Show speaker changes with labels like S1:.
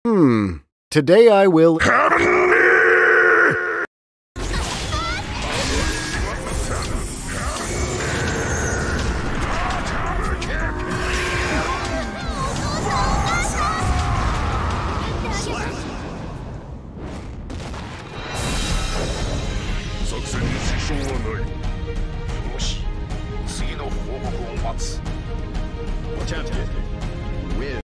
S1: Today I will.
S2: 作戦に支障はない。よし、次の報告を待つ。チャンピオン